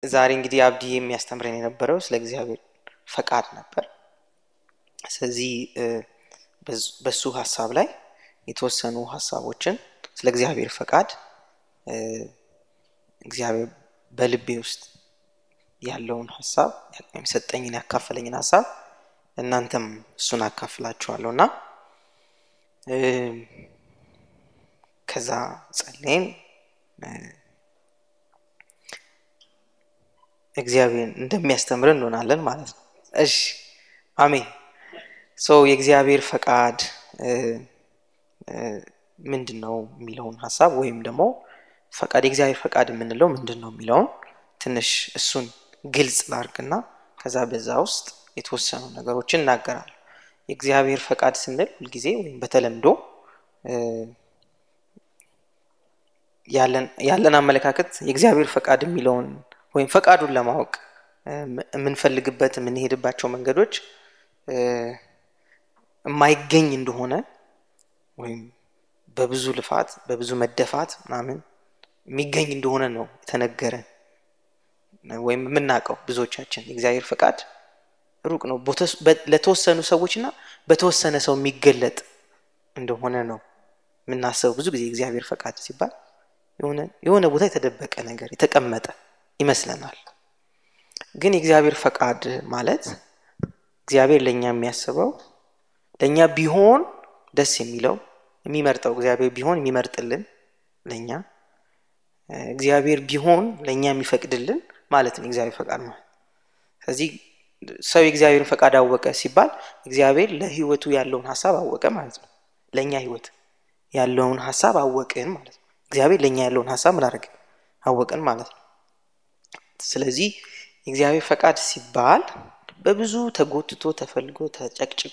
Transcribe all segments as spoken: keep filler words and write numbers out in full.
ዛሬ እንግዲህ አብዲ የሚያስተምረን የነበረው ስለ እግዚአብሔር ፈቃድ ነበር ስለዚህ በሱ ሐሳብ ላይ የተወሰኑ ሐሳቦችን ስለ እግዚአብሔር ፈቃድ እግዚአብሔር በልቤ ውስጥ ያለውን ሐሳብ የሚሰጠኝን ያካፈለኝን ሐሳብ እናንተም እሱን አካፍላችኋለሁና ከዛ ጸልየን እግዚአብሔር እንደሚያስተምረን እንሆናለን ማለት ነው እሺ አሜን ሶ የእግዚአብሔር ፈቃድ ምንድነው የሚለውን ሐሳብ ወይም ደግሞ ፈቃድ የእግዚአብሔር ፈቃድ የምንለው ምንድነው የሚለውን ትንሽ እሱን ግልጽ ላርግና ከዛ በዛ ውስጥ የተወሰኑ ነገሮችን እናገራለሁ የእግዚአብሔር ፈቃድ ስንል ሁሉ ጊዜ ወይም በተለምዶ ያለን ያለን አመለካከት የእግዚአብሔር ፈቃድ የሚለውን ወይም ፈቃዱን ለማወቅ ምን ፈልግበት ምን ሄድባቸው መንገዶች የማይገኝ እንደሆነ ወይም በብዙ ልፋት በብዙ መደፋት ማምን የሚገኝ እንደሆነ ነው ተነገረ ወይም ምናቀው ብዙዎቻችን የእግዚአብሔር ፈቃድ ሩቅ ነው ለተወሰኑ ሰዎችና በተወሰነ ሰው የሚገለጥ እንደሆነ ነው ምናሰው ብዙ ጊዜ የእግዚአብሔር ፈቃድ ሲባል የሆነ የሆነ ቦታ የተደበቀ ነገር የተቀመጠ ይመስለናል ግን የእግዚአብሔር ፈቃድ ማለት እግዚአብሔር ለኛ የሚያስበው ለኛ ቢሆን ደስ የሚለው የሚመርጠው እግዚአብሔር ቢሆን የሚመርጥልን ለኛ እግዚአብሔር ቢሆን ለኛ የሚፈቅድልን ማለት ነው እግዚአብሔር ፈቃድ ማለት ስለዚህ ሰው የእግዚአብሔርን ፈቃድ አወቀ ሲባል እግዚአብሔር ለህይወቱ ያለውን ሐሳብ አወቀ ማለት ነው ለኛ ህይወት ያለውን ሐሳብ አወቀን ማለት ነው እግዚአብሔር ለኛ ያለውን ሐሳብ ማድረግ አወቀን ማለት ነው ስለዚህ የእግዚአብሔር ፈቃድ ሲባል በብዙ ተጎትቶ ተፈልጎ ተጨቅጭቆ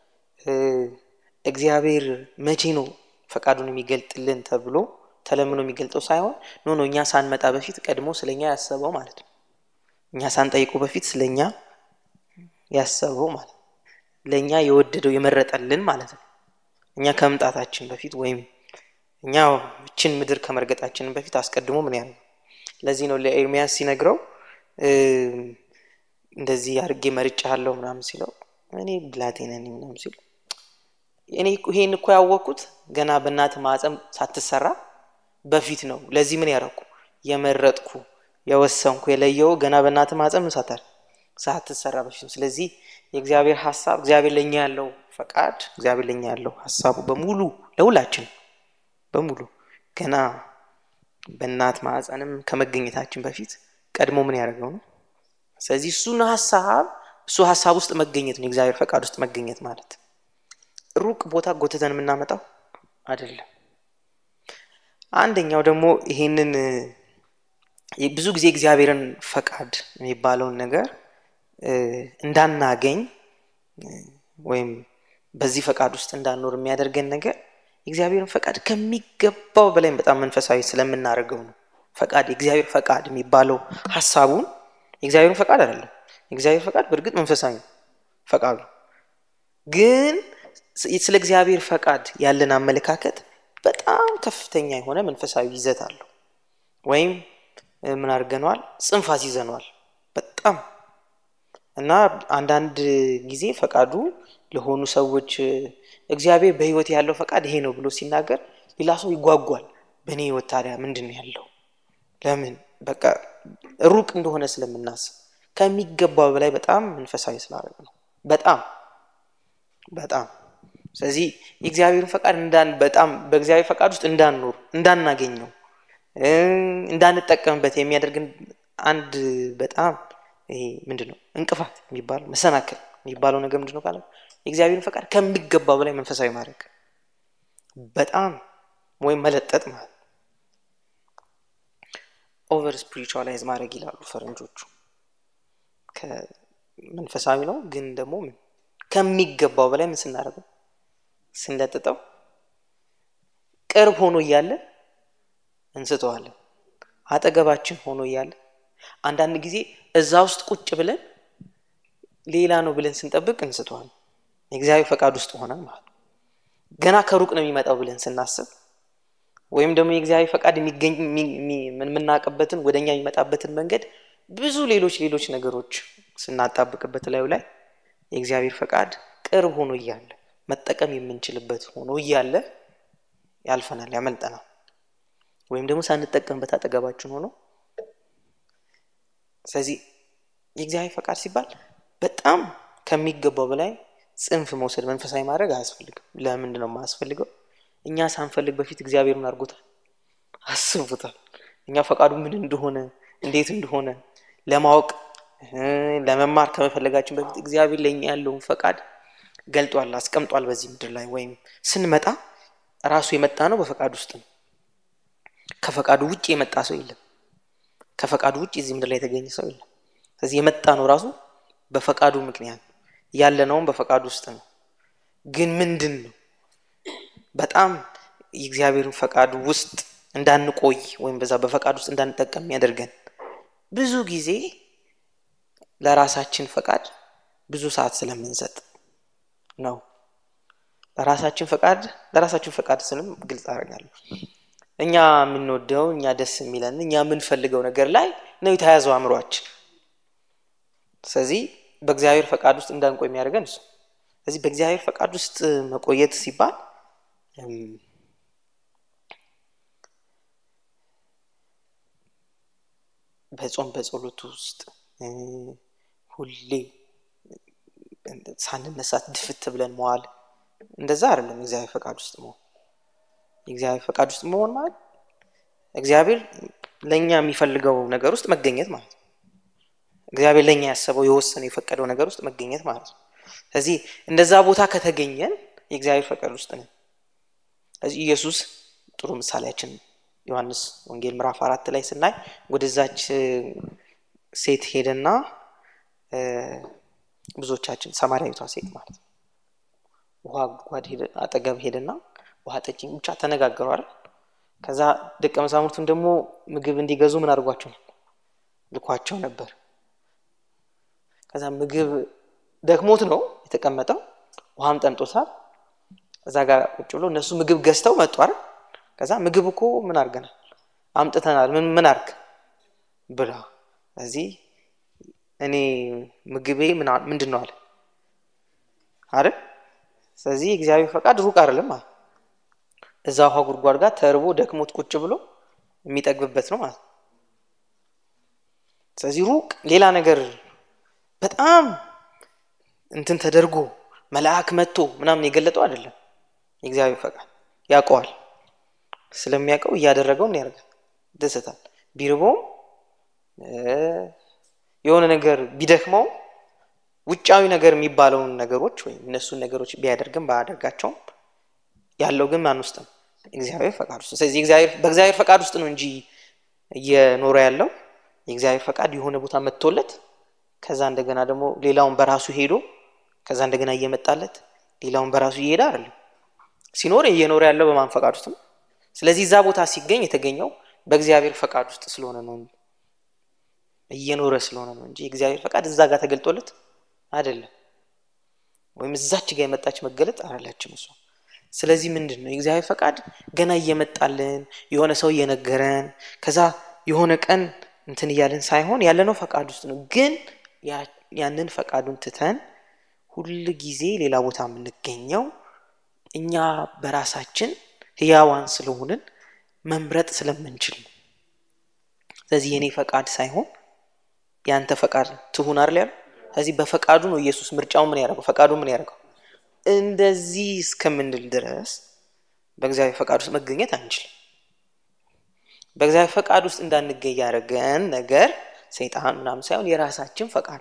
እግዚአብሔር መቼ ነው ፈቃዱን የሚገልጥልን ተብሎ ተለምኖ የሚገልጠው ሳይሆን ኖ ኖ እኛ ሳንመጣ በፊት ቀድሞ ስለኛ ያሰበው ማለት ነው እኛ ሳንጠይቀው በፊት ስለኛ ያሰበው ማለት ለኛ የወደደው የመረጠልን ማለት ነው እኛ ከመምጣታችን በፊት ወይም እኛ እቺን ምድር ከመርገጣችን በፊት አስቀድሞ ምን ያለው ለዚህ ነው ለኤርሚያስ ሲነግረው እንደዚህ አርጌ መርጫለሁ ምናምን ሲለው እኔ ብላቴና ነኝ ምናምን ሲለው እኔ ይሄን እኮ ያወቁት ገና በእናት ማዕፀም ሳትሰራ በፊት ነው ለዚህ ምን ያረኩ የመረጥኩ የወሰንኩ የለየው ገና በእናት ማዕፀም ሳታር ሳትሰራ በፊት ስለዚህ የእግዚአብሔር ሐሳብ እግዚአብሔር ለኛ ያለው ፈቃድ እግዚአብሔር ለኛ ያለው ሐሳቡ በሙሉ ለሁላችን በሙሉ ገና በእናት ማዕፀንም ከመገኘታችን በፊት ቀድሞ ምን ያደርገው ነው ስለዚህ እሱን ሐሳብ እሱ ሐሳብ ውስጥ መገኘት ነው የእግዚአብሔር ፈቃድ ውስጥ መገኘት ማለት ሩቅ ቦታ ጎተተን ምናመጣው አይደለም አንደኛው ደግሞ ይሄንን ብዙ ጊዜ እግዚአብሔርን ፈቃድ የሚባለው ነገር እንዳናገኝ ወይም በዚህ ፈቃድ ውስጥ እንዳንኖር የሚያደርገን ነገር እግዚአብሔርን ፈቃድ ከሚገባው በላይ በጣም መንፈሳዊ ስለምናረጋው ነው ፈቃድ እግዚአብሔር ፈቃድ የሚባለው ሐሳቡን እግዚአብሔርን ፈቃድ አይደለም እግዚአብሔር ፈቃድ በርግጥ መንፈሳዊ ፈቃዱ ግን ስለ እግዚአብሔር ፈቃድ ያለን አመለካከት በጣም ከፍተኛ የሆነ መንፈሳዊ ይዘት አለው ወይም ምን አርገናል ጽንፋስ ይዘናል በጣም እና አንዳንድ ጊዜ ፈቃዱ ለሆኑ ሰዎች እግዚአብሔር በህይወት ያለው ፈቃድ ይሄ ነው ብሎ ሲናገር ሌላ ሰው ይጓጓል በኔ ህይወት ታዲያ ምንድነው ያለው ለምን በቃ ሩቅ እንደሆነ ስለምናስብ ከሚገባው በላይ በጣም መንፈሳዊ ስላደረገ ነው በጣም በጣም ስለዚህ የእግዚአብሔርን ፈቃድ እንዳን በጣም በእግዚአብሔር ፈቃድ ውስጥ እንዳንኖር እንዳናገኘው እንዳንጠቀምበት የሚያደርግን አንድ በጣም ይሄ ምንድነው እንቅፋት የሚባል መሰናከል የሚባለው ነገር ምንድነው ካለ የእግዚአብሔርን ፈቃድ ከሚገባው በላይ መንፈሳዊ ማድረግ በጣም ወይ መለጠጥ ማለት ኦቨር ስፒሪቹዋላይዝ ማድረግ ይላሉ ፈረንጆቹ ከመንፈሳዊ ነው ግን ደግሞ ከሚገባው በላይ ምን ስናደርገው ስንለጥጠው ቅርብ ሆኖ ይያለ እንስተዋለን አጠገባችን ሆኖ ይያለ አንዳንድ ጊዜ እዛ ውስጥ ቁጭ ብለን ሌላ ነው ብለን ስንጠብቅ እንስተዋለን የእግዚአብሔር ፈቃድ ውስጥ ሆነን ማለት ገና ከሩቅ ነው የሚመጣው ብለን ስናስብ ወይም ደግሞ የእግዚአብሔር ፈቃድ የሚገኝ ምን ምናቀበትን ወደኛ የሚመጣበትን መንገድ ብዙ ሌሎች ሌሎች ነገሮች ስናጣብቅበት ላይ ላይ የእግዚአብሔር ፈቃድ ቅርብ ሆኖ ይያለ መጠቀም የምንችልበት ሆኖ ይያለ ያልፈናል ያመልጠናል ወይም ደግሞ ሳንጠቀምበት አጠገባችን ሆኖ ስለዚህ የእግዚአብሔር ፈቃድ ሲባል በጣም ከሚገባው በላይ ጽንፍ መውሰድ መንፈሳዊ ማድረግ አያስፈልግም ለምን ነው ማያስፈልገው እኛ ሳንፈልግ በፊት እግዚአብሔር ምን አድርጎታል አስቦታል እኛ ፈቃዱ ምን እንደሆነ እንዴት እንደሆነ ለማወቅ ለመማር ከመፈለጋችን በፊት እግዚአብሔር ለኛ ያለውን ፈቃድ ገልጧል አስቀምጧል በዚህ ምድር ላይ ወይም ስንመጣ ራሱ የመጣ ነው በፈቃድ ውስጥ ነው ከፈቃዱ ውጪ የመጣ ሰው የለም ከፈቃዱ ውጪ እዚህ ምድር ላይ የተገኘ ሰው የለም ስለዚህ የመጣ ነው ራሱ በፈቃዱ ምክንያት ያለ ነው በፈቃዱ ውስጥ ነው ግን ምንድነው በጣም የእግዚአብሔርን ፈቃድ ውስጥ እንዳንቆይ ወይም በዛ በፈቃድ ውስጥ እንዳንጠቀም ያደርገን ብዙ ጊዜ ለራሳችን ፈቃድ ብዙ ሰዓት ስለምንሰጥ ነው ለራሳችን ፈቃድ ለራሳችን ፈቃድ ስንም ግልጽ አደርጋለሁ እኛ ምንወደው እኛ ደስ የሚለን እኛ ምን ፈልገው ነገር ላይ ነው የተያዘው አምሮአችን ስለዚህ በእግዚአብሔር ፈቃድ ውስጥ እንዳንቆይ የሚያደርገን እሱ ስለዚህ በእግዚአብሔር ፈቃድ ውስጥ መቆየት ሲባል በጾም በጸሎት ውስጥ ሁሌ ሳንነሳት ድፍት ብለን መዋል እንደዛ አይደለም እግዚአብሔር ፈቃድ ውስጥ ነው እግዚአብሔር ፈቃድ ውስጥ መሆን ማለት እግዚአብሔር ለኛ የሚፈልገው ነገር ውስጥ መገኘት ማለት እግዚአብሔር ለኛ ያሰበው የወሰነ የፈቀደው ነገር ውስጥ መገኘት ማለት ነው ስለዚህ እንደዛ ቦታ ከተገኘን የእግዚአብሔር ፈቃድ ውስጥ ነው ስለዚህ ኢየሱስ ጥሩ ምሳሌያችን ዮሐንስ ወንጌል ምዕራፍ አራት ላይ ስናይ ወደዛች ሴት ሄደና ብዙዎቻችን ሰማርያዊቷ ሴት ማለት ነው ውሃ ጓድ ሄደ አጠገብ ሄደና ውሃ ጠጪኝ ብቻ ተነጋገሩ አይደል ከዛ ደቀ መዛሙርቱን ደግሞ ምግብ እንዲገዙ ምን አድርጓቸው ልኳቸው ነበር ከዛ ምግብ ደክሞት ነው የተቀመጠው ውሃም ጠምጦታል እዛ ጋር ቁጭ ብሎ እነሱ ምግብ ገዝተው መጡ አይደል ከዛ ምግብ እኮ ምን አርገናል አምጥተናል ምን ምን አርክ ብላ እዚህ እኔ ምግቤ ምን ምንድነው አለ አይደል ስለዚህ እግዚአብሔር ፈቃድ ሩቅ አይደለም ማለት እዛው ውሃ ጉድጓድ ጋር ተርቦ ደክሞት ቁጭ ብሎ የሚጠግብበት ነው ማለት ስለዚህ ሩቅ ሌላ ነገር በጣም እንትን ተደርጎ መልአክ መጥቶ ምናምን የገለጠው አይደለም የእግዚአብሔር ፈቃድ ያውቀዋል ስለሚያውቀው ያደረገው ነው ያደርጋል ደስታል ቢርቦም የሆነ ነገር ቢደክመው ውጫዊ ነገር የሚባለውን ነገሮች ወይ እነሱ ነገሮች ቢያደርግም ባያደርጋቸው ያለው ግን ማን ውስጥ ነው እግዚአብሔር ፈቃድ ውስጥ ስለዚህ እግዚአብሔር በእግዚአብሔር ፈቃድ ውስጥ ነው እንጂ እየኖረ ያለው የእግዚአብሔር ፈቃድ የሆነ ቦታ መጥቶለት ከዛ እንደገና ደግሞ ሌላውን በራሱ ሄዶ ከዛ እንደገና እየመጣለት ሌላውን በራሱ ይሄዳ አይደል ሲኖር እየኖረ ያለው በማን ፈቃድ ውስጥ ነው ስለዚህ ዛ ቦታ ሲገኝ የተገኘው በእግዚአብሔር ፈቃድ ውስጥ ስለሆነ ነው እየኖረ ስለሆነ ነው እንጂ እግዚአብሔር ፈቃድ እዛ ጋር ተገልጦለት አይደለም ወይም እዛች ጋር የመጣች መገለጥ አይደለችም እሱ ስለዚህ ምንድነው የእግዚአብሔር ፈቃድ ገና እየመጣልን የሆነ ሰው እየነገረን ከዛ የሆነ ቀን እንትን ይያልን ሳይሆን ያለነው ፈቃድ ውስጥ ነው ግን ያንን ፈቃዱን ትተን ሁሉ ጊዜ ሌላ ቦታ የምንገኘው እኛ በራሳችን ህያዋን ስለሆነን መምረጥ ስለምንችል ስለዚህ የኔ ፈቃድ ሳይሆን ያንተ ፈቃድ ትሁን አይደል ስለዚህ በፈቃዱ ነው ኢየሱስ ምርጫው ምን ያደርገው ፈቃዱ ምን ያደርገው እንደዚህ እስከምንድል ድረስ በእግዚአብሔር ፈቃድ ውስጥ መገኘት አንችልም በእግዚአብሔር ፈቃድ ውስጥ እንዳንገኝ ያደረገን ነገር ሰይጣን ምናምን ሳይሆን የራሳችን ፈቃድ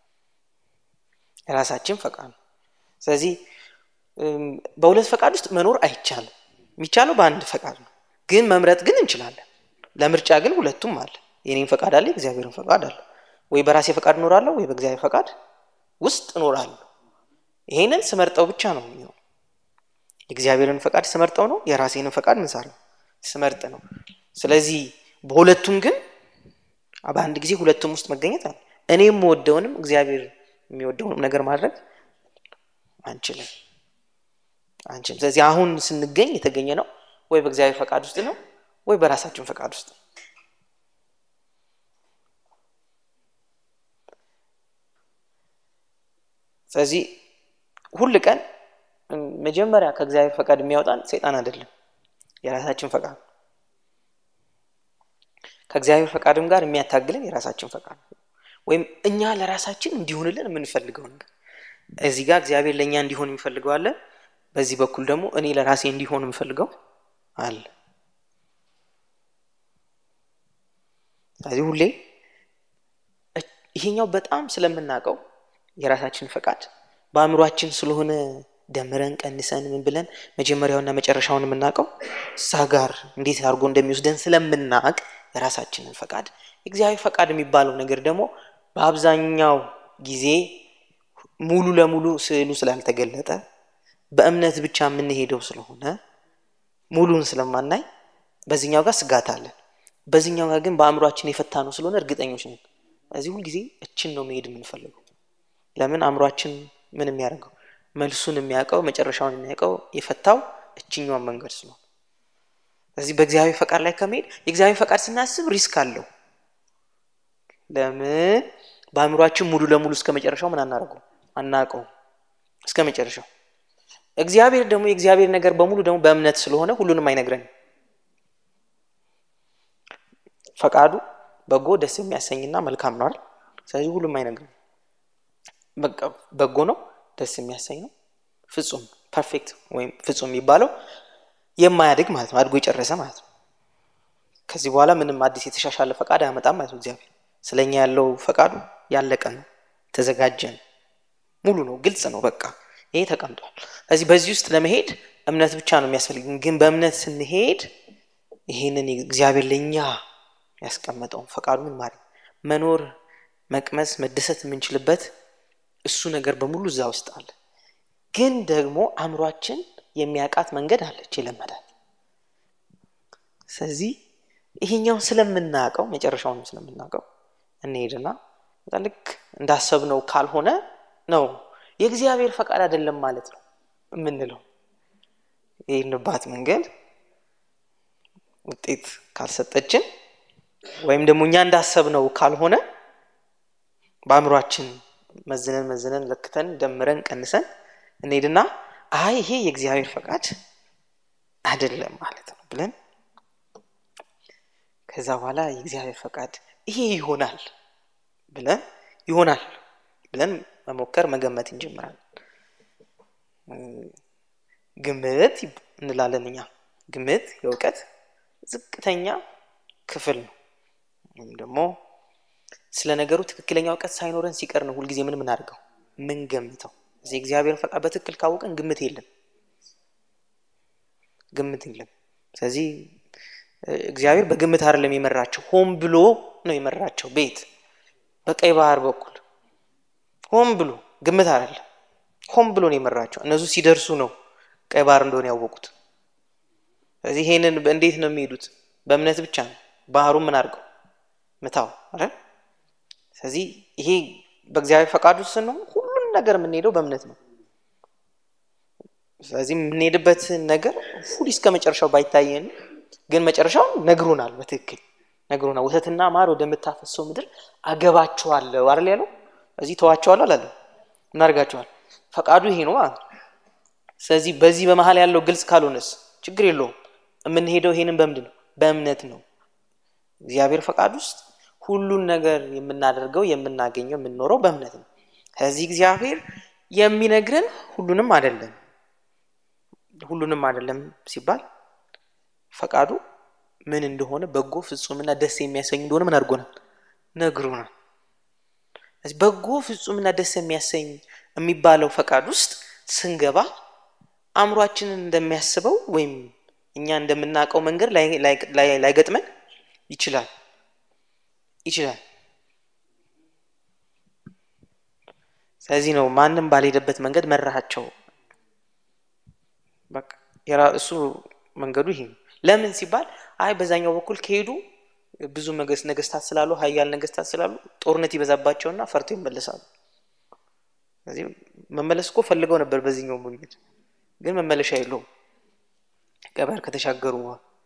የራሳችን ፈቃድ ስለዚህ በሁለት ፈቃድ ውስጥ መኖር አይቻልም የሚቻለው በአንድ ፈቃድ ነው ግን መምረጥ ግን እንችላለን ለምርጫ ግን ሁለቱም አለ የኔን ፈቃድ አለ እግዚአብሔርን ፈቃድ አለ ወይ በራሴ ፈቃድ ኖራለሁ ወይ በእግዚአብሔር ፈቃድ ውስጥ ኖራለሁ ይሄንን ስመርጠው ብቻ ነው የሚሆነው እግዚአብሔርን ፈቃድ ስመርጠው ነው የራሴን ፈቃድ ምንሳረው ስመርጥ ነው ስለዚህ በሁለቱም ግን በአንድ ጊዜ ሁለቱም ውስጥ መገኘት አለ እኔም ወደውንም እግዚአብሔር የሚወደውንም ነገር ማድረግ አንችልም አንችልም ስለዚህ አሁን ስንገኝ የተገኘ ነው ወይ በእግዚአብሔር ፈቃድ ውስጥ ነው ወይ በራሳችን ፈቃድ ውስጥ ስለዚህ ሁሉ ቀን መጀመሪያ ከእግዚአብሔር ፈቃድ የሚያወጣን ሰይጣን አይደለም የራሳችን ፈቃድ ከእግዚአብሔር ፈቃድም ጋር የሚያታግለን የራሳችን ፈቃድ ወይም እኛ ለራሳችን እንዲሆንልን የምንፈልገው ነገር እዚህ ጋር እግዚአብሔር ለኛ እንዲሆን የሚፈልገው አለ በዚህ በኩል ደግሞ እኔ ለራሴ እንዲሆን የምፈልገው አለ ስለዚህ ሁሌ ይሄኛው በጣም ስለምናቀው የራሳችን ፈቃድ በአእምሮአችን ስለሆነ ደምረን ቀንሰን ምን ብለን መጀመሪያውና መጨረሻውን የምናቀው ሳጋር እንዴት አርጎ እንደሚወስደን ስለምናቅ የራሳችንን ፈቃድ እግዚአብሔር ፈቃድ የሚባለው ነገር ደግሞ በአብዛኛው ጊዜ ሙሉ ለሙሉ ስዕሉ ስላልተገለጠ በእምነት ብቻ ምን ሄደው ስለሆነ ሙሉን ስለማናይ በዚህኛው ጋር ስጋት አለ በዚህኛው ጋር ግን በአእምሮአችን የፈታነው ስለሆነ እርግጠኞች ነን እዚህ ሁሉ ጊዜ እቺን ነው መሄድ የምንፈልገው ለምን አእምሮአችን ምን የሚያደርገው መልሱን የሚያቀው መጨረሻውን የሚያቀው የፈታው እቺኛው መንገድ ስለሆነ ስለዚህ በእግዚአብሔር ፈቃድ ላይ ከመሄድ የእግዚአብሔር ፈቃድ ስናስብ ሪስክ አለው ለምን በአእምሮአችን ሙሉ ለሙሉ እስከ መጨረሻው ምን አናረጋው አናቀው እስከ መጨረሻው እግዚአብሔር ደግሞ የእግዚአብሔር ነገር በሙሉ ደግሞ በእምነት ስለሆነ ሁሉንም አይነግረንም ፈቃዱ በጎ ደስ የሚያሰኝና መልካም ነው አይደል ስለዚህ ሁሉም አይነግረንም በቃ በጎ ነው ደስ የሚያሰኝ ነው ፍጹም ፐርፌክት ወይም ፍጹም የሚባለው የማያድግ ማለት ነው አድጎ የጨረሰ ማለት ነው ከዚህ በኋላ ምንም አዲስ የተሻሻለ ፈቃድ አያመጣም ማለት ነው እግዚአብሔር ስለኛ ያለው ፈቃዱ ያለቀ ነው ተዘጋጀ ሙሉ ነው ግልጽ ነው በቃ ይሄ ተቀምጧል ስለዚህ በዚህ ውስጥ ለመሄድ እምነት ብቻ ነው የሚያስፈልገን ግን በእምነት ስንሄድ ይሄንን እግዚአብሔር ለኛ ያስቀመጠው ፈቃዱ ምን ማለት መኖር መቅመስ መደሰት የምንችልበት እሱ ነገር በሙሉ እዛ ውስጥ አለ ግን ደግሞ አእምሮአችን የሚያቃት መንገድ አለች ለማዳት ስለዚህ ይሄኛው ስለምናቀው መጨረሻውን ስለምናቀው እንሄድና ልክ እንዳሰብነው ካልሆነ ነው የእግዚአብሔር ፈቃድ አይደለም ማለት ነው ምንለው ይሄንባት መንገድ ውጤት ካልሰጠችን ወይም ደግሞ እኛ እንዳሰብነው ካልሆነ በአእምሮአችን መዝነን መዝነን ለክተን ደምረን ቀንሰን እንሄድና አይ ይሄ የእግዚአብሔር ፈቃድ አይደለም ማለት ነው ብለን ከዛ በኋላ የእግዚአብሔር ፈቃድ ይሄ ይሆናል ብለን ይሆናል ብለን መሞከር መገመት እንጀምራለን ግምት እንላለን እኛ ግምት የውቀት ዝቅተኛ ክፍል ነው ወይም ደግሞ ስለ ነገሩ ትክክለኛ ዕውቀት ሳይኖረን ሲቀር ነው ሁሉ ጊዜ ምን ምን አድርገው ምን ገምተው እዚህ እግዚአብሔር ፈቃድ በትክክል ካወቀን ግምት የለም ግምት የለም ስለዚህ እግዚአብሔር በግምት አይደለም የመራቸው ሆም ብሎ ነው የመራቸው ቤት በቀይ ባህር በኩል ሆም ብሎ ግምት አይደለም ሆም ብሎ ነው የመራቸው እነሱ ሲደርሱ ነው ቀይ ባህር እንደሆነ ያወቁት ስለዚህ ይሄንን እንዴት ነው የሚሄዱት በእምነት ብቻ ነው ባህሩ ምን አድርገው መታው አይደል ስለዚህ ይሄ በእግዚአብሔር ፈቃድ ውስጥ ነው ሁሉን ነገር የምንሄደው በእምነት ነው ስለዚህ የምንሄድበት ነገር ሁሉ እስከ መጨረሻው ባይታየን ግን መጨረሻው ነግሮናል በትክክል ነግሮናል ወተትና ማር ወደምታፈሰው ምድር አገባቸዋለሁ አይደል ያለው እዚህ ተዋቸዋለሁ አላለ ምን አድርጋቸዋል ፈቃዱ ይሄ ነው ማለት ስለዚህ በዚህ በመሃል ያለው ግልጽ ካልሆነስ ችግር የለውም የምንሄደው ይሄንን በእምነት ነው በእምነት ነው እግዚአብሔር ፈቃድ ውስጥ ሁሉን ነገር የምናደርገው የምናገኘው የምንኖረው በእምነት ነው ስለዚህ እግዚአብሔር የሚነግረን ሁሉንም አይደለም ሁሉንም አይደለም ሲባል ፈቃዱ ምን እንደሆነ በጎ ፍጹምና ደስ የሚያሰኝ እንደሆነ ምን አድርጎናል ነግሮናል ስለዚህ በጎ ፍጹምና ደስ የሚያሰኝ የሚባለው ፈቃድ ውስጥ ስንገባ አእምሮአችንን እንደሚያስበው ወይም እኛ እንደምናቀው መንገድ ላይ ላይ ላይ ገጥመን ይችላል ይችላል ስለዚህ ነው ማንንም ባልሄደበት መንገድ መራሃቸው በቃ የራሱ መንገዱ ይሄ ለምን ሲባል አይ በዛኛው በኩል ከሄዱ ብዙ መገስ ነገስታት ስላሉ ኃያል ነገስታት ስላሉ ጦርነት ይበዛባቸውና ፈርቶ ይመለሳሉ ስለዚህ መመለስ እኮ ፈልገው ነበር በዚህኛው መንገድ ግን መመለሻ የለውም ገባር ከተሻገሩ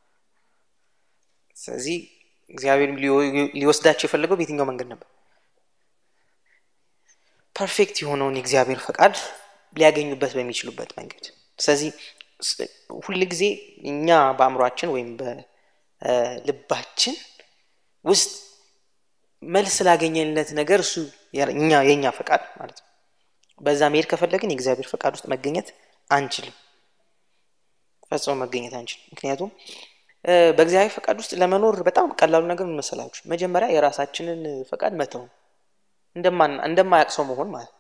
ስለዚህ እግዚአብሔር ሊወስዳቸው የፈለገው በየትኛው መንገድ ነበር ፐርፌክት የሆነውን የእግዚአብሔር ፈቃድ ሊያገኙበት በሚችሉበት መንገድ ስለዚህ ሁሉ ጊዜ እኛ በአእምሮአችን ወይም በልባችን ውስጥ መልስ ላገኘንለት ነገር እሱ የኛ የኛ ፈቃድ ማለት ነው በዛ መሄድ ከፈለግን የእግዚአብሔር ፈቃድ ውስጥ መገኘት አንችልም ፈጽሞ መገኘት አንችልም ምክንያቱም በእግዚአብሔር ፈቃድ ውስጥ ለመኖር በጣም ቀላሉ ነገር ምን መሰላችሁ መጀመሪያ የራሳችንን ፈቃድ መተው እንደማን እንደማያቅሰው መሆን ማለት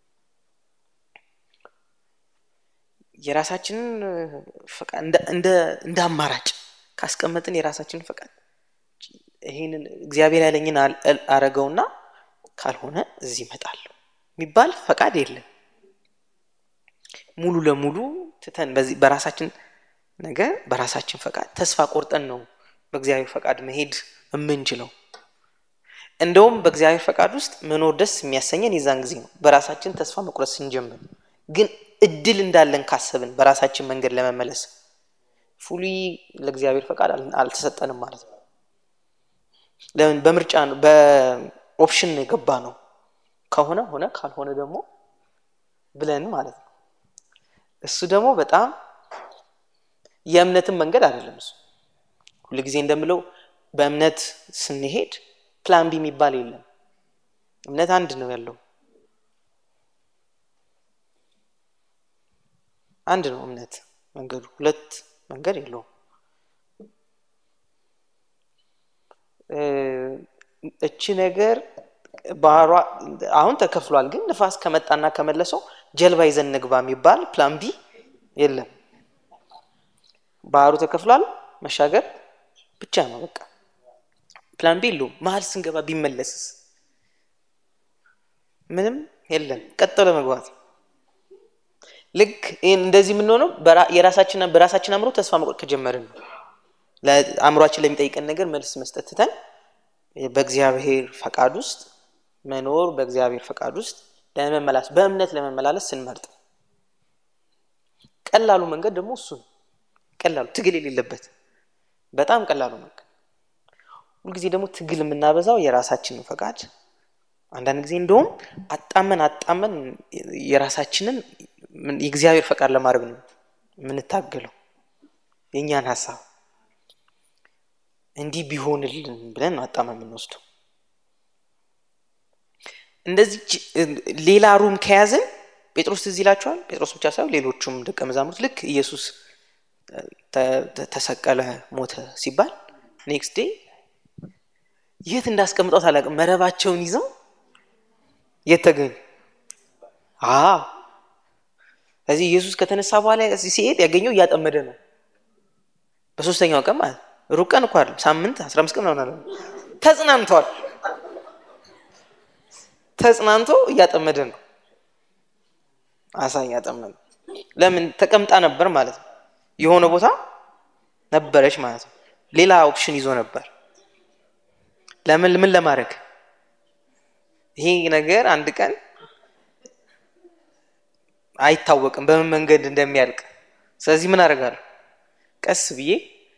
የራሳችንን ፈቃድ እንደ እንደ አማራጭ ካስቀመጥን የራሳችንን ፈቃድ ይሄንን እግዚአብሔር ያለኝን አረጋውና ካልሆነ እዚህ መጣለሁ የሚባል ፈቃድ የለም ሙሉ ለሙሉ ተተን በዚህ በራሳችን ነገር በራሳችን ፈቃድ ተስፋ ቆርጠን ነው በእግዚአብሔር ፈቃድ መሄድ የምንችለው እንደውም በእግዚአብሔር ፈቃድ ውስጥ መኖር ደስ የሚያሰኘን የዛን ጊዜ ነው በራሳችን ተስፋ መቁረጥ ስንጀምር ግን እድል እንዳለን ካሰብን በራሳችን መንገድ ለመመለስ ፉሊ ለእግዚአብሔር ፈቃድ አልተሰጠንም ማለት ነው ለምን በምርጫ ነው በኦፕሽን ነው የገባ ነው ከሆነ ሆነ ካልሆነ ደግሞ ብለን ማለት ነው እሱ ደግሞ በጣም የእምነትን መንገድ አይደለም እሱ ሁሉ ጊዜ እንደምለው በእምነት ስንሄድ ፕላን ቢ የሚባል የለም እምነት አንድ ነው ያለው አንድ ነው እምነት መንገዱ ሁለት መንገድ የለውም እቺ ነገር ባህሯ አሁን ተከፍሏል ግን ንፋስ ከመጣና ከመለሰው ጀልባ ይዘን ንግባ የሚባል ፕላን ቢ የለም ባህሩ ተከፍሏል መሻገር ብቻ ነው በቃ ፕላን ቢ የለውም መሃል ስንገባ ቢመለስስ ምንም የለም ቀጥሎ መግባት ልክ እንደዚህ ምን ሆኖ የራሳችንና በራሳችን አምሮ ተስፋ መቁረጥ ከጀመርን ነው ለአምሮአችን ለሚጠይቀን ነገር መልስ መስጠት ተተን በእግዚአብሔር ፈቃድ ውስጥ መኖር በእግዚአብሔር ፈቃድ ውስጥ ለመመላለስ በእምነት ለመመላለስ ስንመርጥ ቀላሉ መንገድ ደግሞ እሱ ቀላሉ ትግል የሌለበት በጣም ቀላሉ መንገድ ሁሉ ጊዜ ደግሞ ትግል የምናበዛው የራሳችንን ፈቃድ አንዳንድ ጊዜ እንደውም አጣመን አጣመን የራሳችንን የእግዚአብሔር ፈቃድ ለማድረግ ነው የምንታገለው የኛን ሐሳብ እንዲህ ቢሆንልን ብለን አጣመን የምንወስደው እንደዚህ ሌላ ሩም ከያዘን ጴጥሮስ እዚህ ይላችኋል ጴጥሮስ ብቻ ሳይሆን ሌሎቹም ደቀ መዛሙርት ልክ ኢየሱስ ተሰቀለ ሞተ ሲባል ኔክስት ዴይ የት እንዳስቀምጣው ታላቅ መረባቸውን ይዘው የተገኙ አዎ እዚህ ኢየሱስ ከተነሳ በኋላ እዚህ ሲሄድ ያገኘው ያጠመደ ነው በሶስተኛው ቀን ማለት ሩቀን እንኳን ሳምንት አስራ አምስት ቀን ነው ማለት ተጽናንቷል ተጽናንቶ ያጠመደ ነው አሳ ያጠመደ ለምን ተቀምጣ ነበር ማለት ነው የሆነ ቦታ ነበረች ማለት ነው ሌላ ኦፕሽን ይዞ ነበር ለምን ምን ለማድረግ ይሄ ነገር አንድ ቀን አይታወቅም በምን መንገድ እንደሚያልቅ ስለዚህ ምን አደርጋለሁ ቀስ ብዬ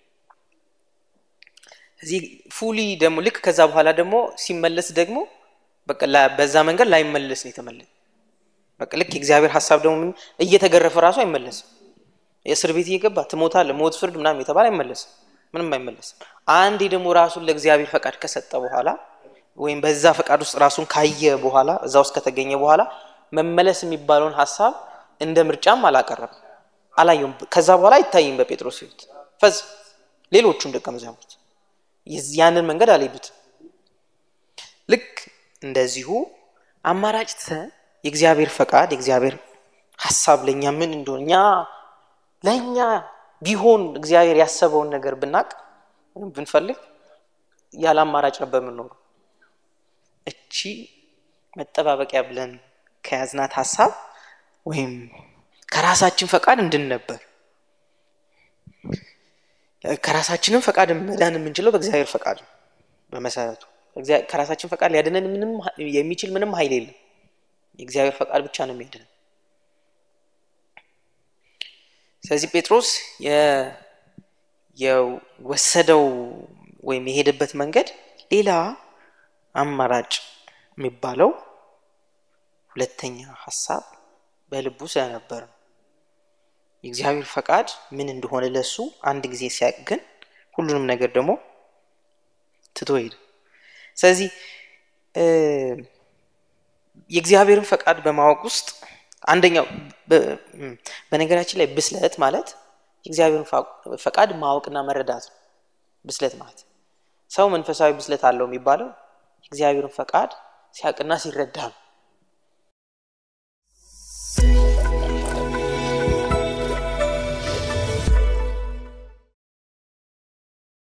እዚህ ፉሊ ደግሞ ልክ ከዛ በኋላ ደግሞ ሲመለስ ደግሞ በቃ በዛ መንገድ ላይ መለስ ነው የተመለሰ በቃ ልክ የእግዚአብሔር ሐሳብ ደግሞ ምን እየተገረፈ ራሱ አይመለስም የእስር ቤት እየገባ ትሞታለህ ሞት ፍርድ ምናምን የተባለ አይመለስም ምንም አይመለስም አንዴ ደግሞ ራሱን ለእግዚአብሔር ፈቃድ ከሰጠ በኋላ ወይም በዛ ፈቃድ ውስጥ ራሱን ካየ በኋላ እዛ ውስጥ ከተገኘ በኋላ መመለስ የሚባለውን ሐሳብ እንደ ምርጫም አላቀረበ አላየም ከዛ በኋላ አይታይም በጴጥሮስ ሕይወት ፈዝ ሌሎቹም ደቀ መዛሙርት ያንን መንገድ አልሄዱት ልክ እንደዚሁ አማራጭ ተ የእግዚአብሔር ፈቃድ የእግዚአብሔር ሐሳብ ለኛ ምን እንደሆነኛ ለኛ ቢሆን እግዚአብሔር ያሰበውን ነገር ብናቅ ብንፈልግ ያለ አማራጭ ነበር የምንኖረው እቺ መጠባበቂያ ብለን ከያዝናት ሐሳብ ወይም ከራሳችን ፈቃድ እንድንነበር ከራሳችንን ፈቃድ መዳን የምንችለው በእግዚአብሔር ፈቃድ በመሰረቱ እግዚአብሔር ከራሳችን ፈቃድ ሊያድነን ምንም የሚችል ምንም ኃይል የለም የእግዚአብሔር ፈቃድ ብቻ ነው የሚያድነን ስለዚህ ጴጥሮስ የ የወሰደው ወይም የሄደበት መንገድ ሌላ አማራጭ የሚባለው ሁለተኛ ሐሳብ በልቡ ስለነበር የእግዚአብሔር ፈቃድ ምን እንደሆነ ለሱ አንድ ጊዜ ሲያገን ሁሉንም ነገር ደግሞ ትቶይድ ስለዚህ የእግዚአብሔርን ፈቃድ በማወቅ ውስጥ አንደኛው በነገራችን ላይ ብስለት ማለት የእግዚአብሔርን ፈቃድ ማወቅና መረዳት ብስለት ማለት ሰው መንፈሳዊ ብስለት አለው የሚባለው የእግዚአብሔርን ፈቃድ ሲያቅና ሲረዳ